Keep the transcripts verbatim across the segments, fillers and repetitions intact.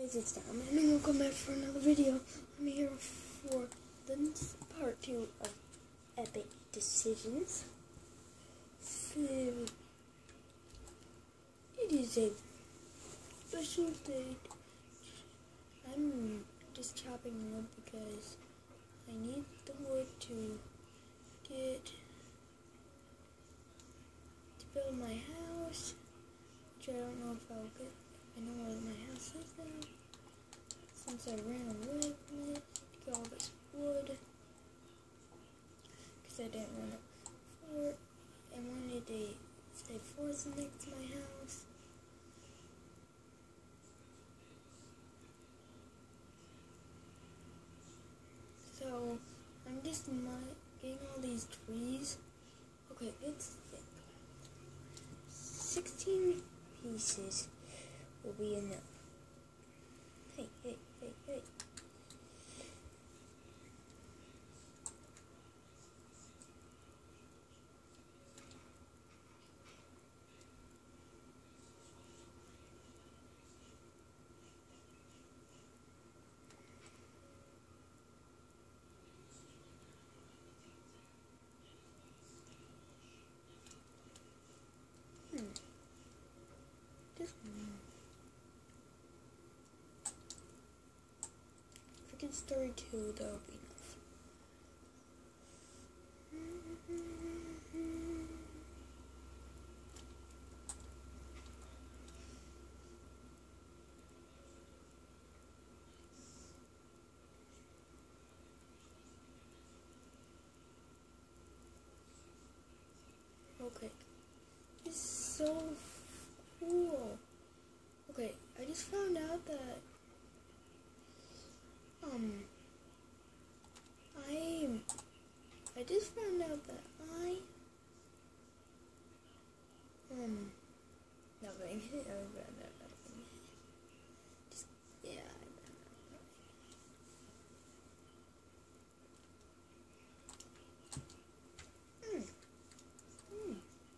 Guys, it's time and welcome back for another video. I'm here for the part two of Epic Decisions. So, it is a special day. I'm just chopping wood because I need the wood to get to build my house, which I don't know if I'll get. I know where my house is now, since I ran away from it to get all this wood, because I didn't run a fort. I wanted a say forest next to my house. So I'm just getting all these trees. Okay, it's thick. sixteen pieces will be enough. Hey, hey, hey, hey. Hmm. Just one. Freaking story two, that'll be enough. Okay. This is so cool. Okay, I just found out that um I I just found out that I um nothing. nothing. Just yeah. Mm. Mm.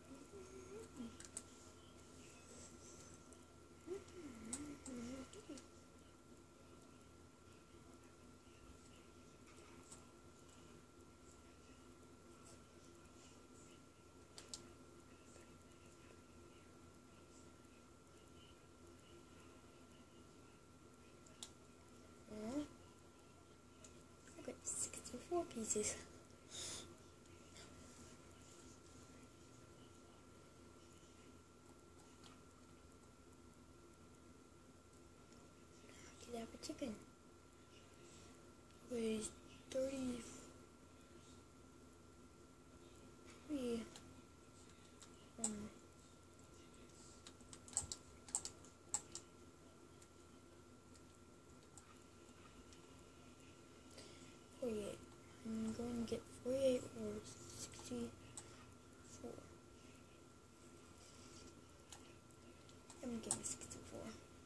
Okay, sixty-four pieces. I could have a chicken. Weighs thirty-three. Um, forty-eight. I'm going to get forty-eight or sixty-four. I'm getting sixty-four.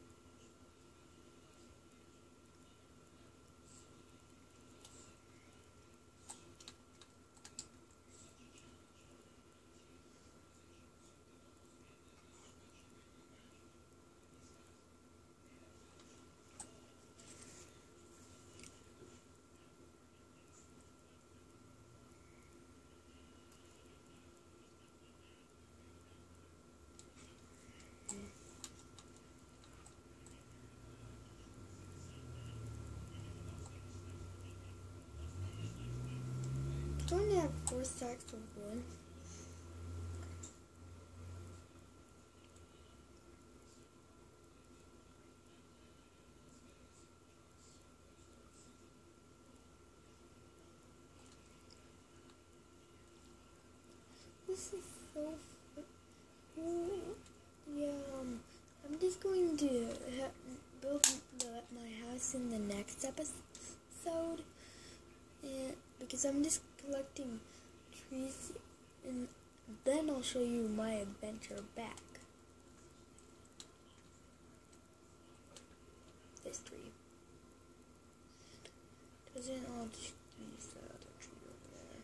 Don't I have four stacks of wood? This is so cool. Yeah, um, I'm just going to ha build the, my house in the next episode, and because I'm just collecting trees, and then I'll show you my adventure back. This tree doesn't all just use the other tree over there.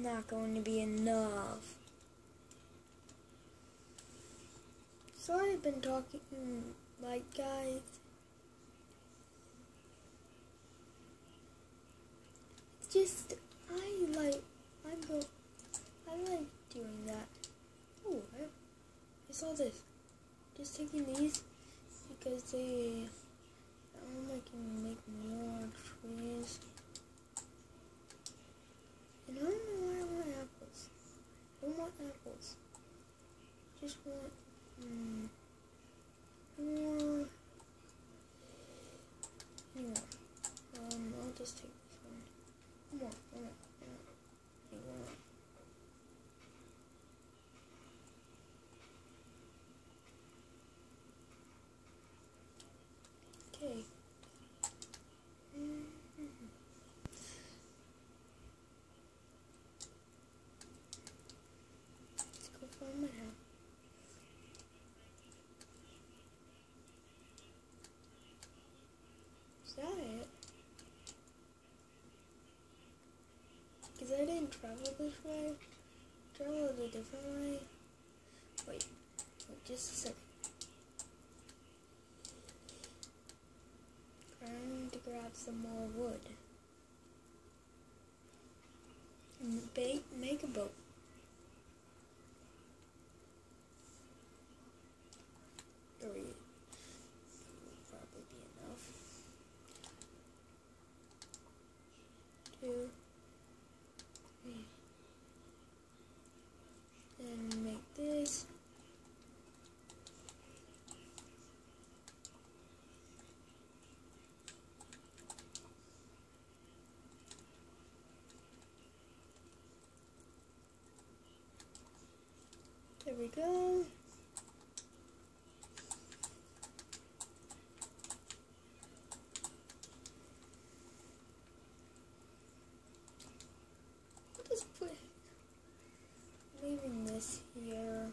not going to be enough. Sorry I've been talking like guys. It's just I like I'm go I like doing that. Oh, I, I saw this. Just taking these because they um I can make more trees. And I don't know why I want apples. I don't want apples. Just want mm, more. Anyway, um, I'll just take this one. More, more, more, more. Okay. Mm-hmm. Let's go find my house. Is that it? Because I didn't travel this way. I traveled a different way. Wait, wait just a second. Trying to grab some more wood. And make, make a boat. Three will probably be enough. Two. Three. And make this. There we go. I'll just put leaving this here.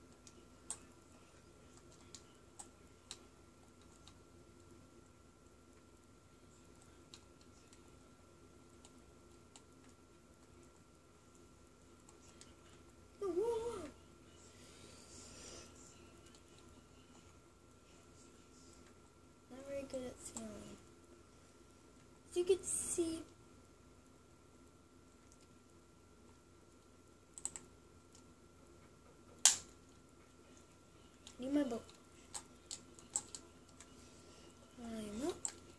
Oh, whoa, whoa. Not very good at sailing. As you can see, I need my boat. I'm up.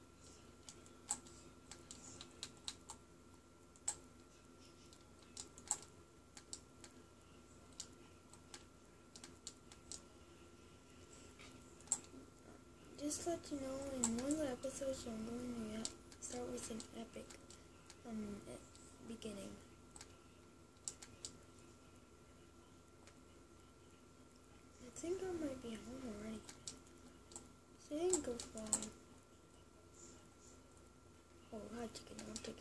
Just to let you know, in one of the episodes, I'm going to start with an epic um, beginning. I think I might be home already. So I didn't go far. Oh, hi chicken, I'll take it.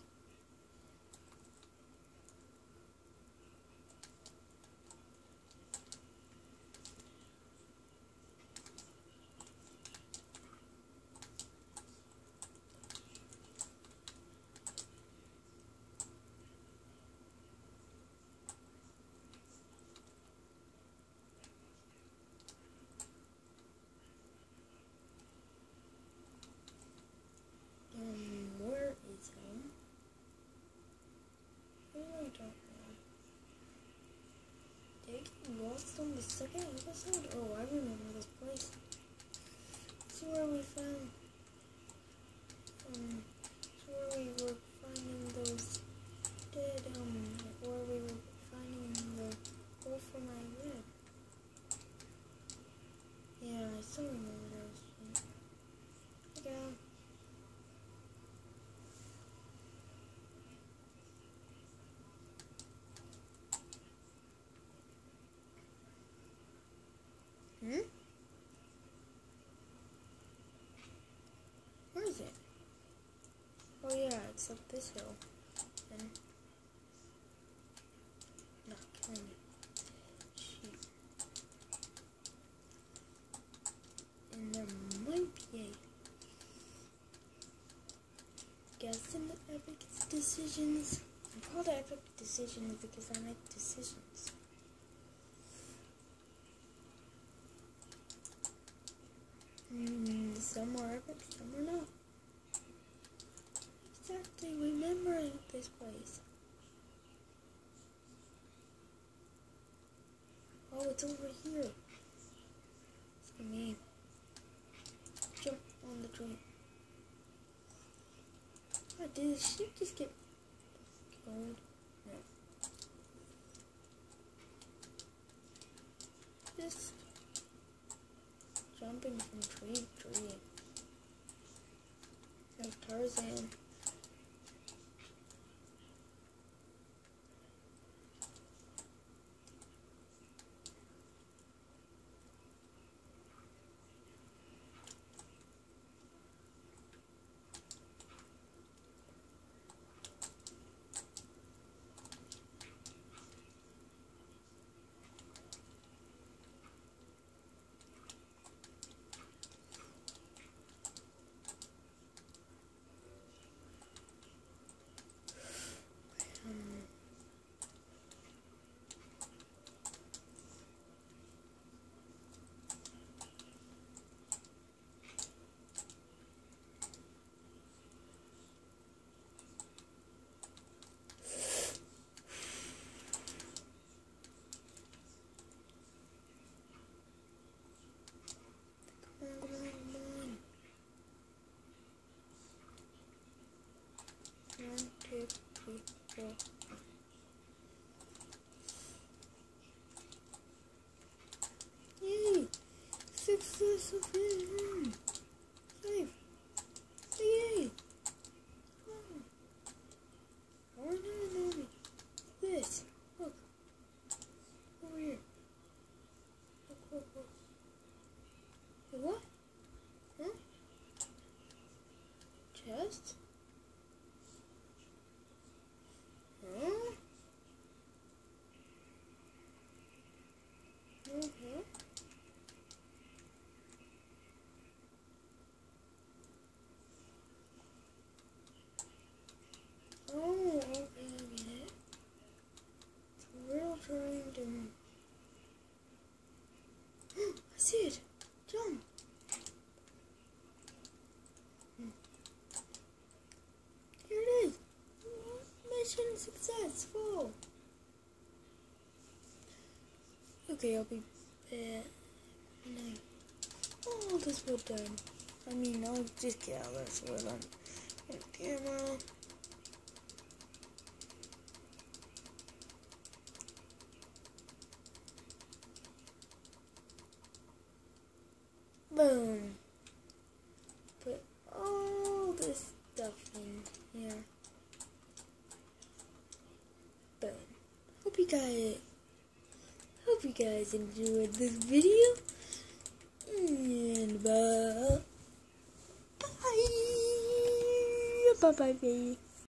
Um, where is home? I really don't know. Did I get lost on the second episode? Oh, I remember this place. This is where we found, um, this is where we were finding those dead, um, where we were finding the hole for my red. Yeah, I still remember those. Okay. Hmm? Where is it? Oh yeah, it's up this hill. And not killing it. Sheep. And there might be a guess in the epic decisions. I'm called epic decisions because I make decisions. Mm, some are epic, some are not. Exactly, remember this place. Oh, it's over here. It's for me. Jump on the train. Oh, did the ship just get killed? No. Just jumping from tree to tree. Like Tarzan. One, two, three, four. Yay! Success of him! Save! Yay! Oh. Oh no, no, no. This! Look! Over here. Look, look, look. Hey, what? Huh? Chest? Huh? Mm-hmm. Oh, okay, I get it. It's a real triangle. I see it! Jump! Here it is! Mission successful! Okay, I'll be back. No. Oh, this wood done. I mean, I'll just get out of this wood on camera. Boom. Put all this stuff in here. Boom. Hope you guys, hope you guys enjoyed this video. And bye. Bye. Bye bye, baby.